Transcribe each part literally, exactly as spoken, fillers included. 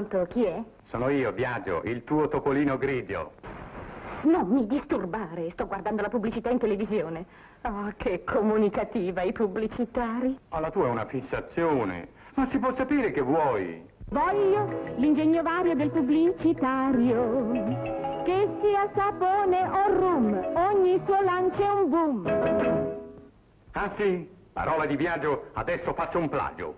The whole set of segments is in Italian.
Pronto, chi è? Sono io, Biagio, il tuo topolino grigio. Non mi disturbare, sto guardando la pubblicità in televisione. Oh, che comunicativa, i pubblicitari. Ma la tua è una fissazione. Ma si può sapere che vuoi? Voglio l'ingegno vario del pubblicitario, che sia sapone o rum, ogni suo lancio è un boom. Ah sì? Parola di Biagio, adesso faccio un plagio.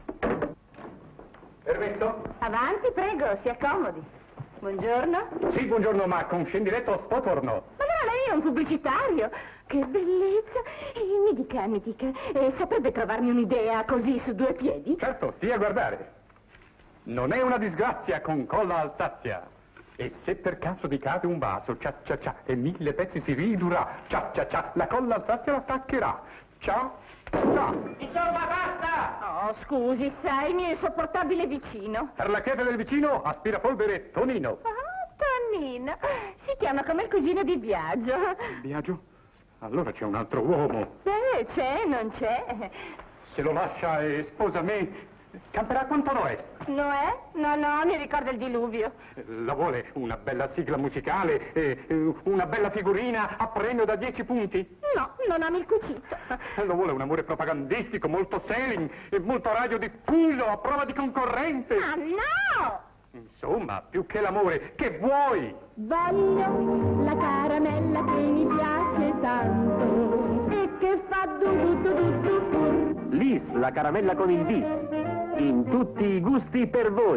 Permesso? Avanti, prego, si accomodi. Buongiorno. Sì, buongiorno, ma con scendiletto spotorno. Ma allora lei è un pubblicitario? Che bellezza! E mi dica, mi dica, eh, saprebbe trovarmi un'idea così su due piedi? Certo, stia a guardare. Non è una disgrazia con colla alsazia. E se per caso ti cade un vaso, cia cia cia, e mille pezzi si ridurrà, cia cia cia, la colla alsazia la staccherà. Ciao, ciao. Insomma, basta! Oh, scusi, sai, mi è insopportabile vicino. Per la chiave del vicino, aspirapolvere Tonino. Ah, Tonino. Si chiama come il cugino di Biagio. Biagio? Allora c'è un altro uomo. Beh, c'è, non c'è. Se lo lascia e sposa me, camperà quanto Noè. Noè? No, no, mi ricorda il diluvio. La vuole una bella sigla musicale e eh, una bella figurina a premio da dieci punti? No, non ami il cucito. Lo vuole un amore propagandistico, molto selling e molto radiodiffuso a prova di concorrente? Ah, no! Insomma, più che l'amore, che vuoi? Voglio la caramella che mi piace tanto e che fa du du du du du fur. Lis, la caramella con il bis. In tutti i gusti per voi.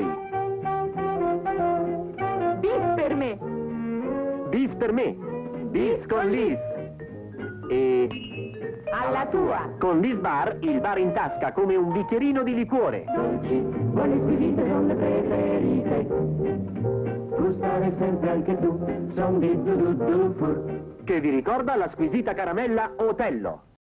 Bis per me. Bis per me. Bis con Lis. E... Alla tua. Con Lis Bar, il bar in tasca come un bicchierino di liquore. Dolci, buone squisite sono le preferite. Gustare sempre anche tu, son di du du du fur. Che vi ricorda la squisita caramella Otello.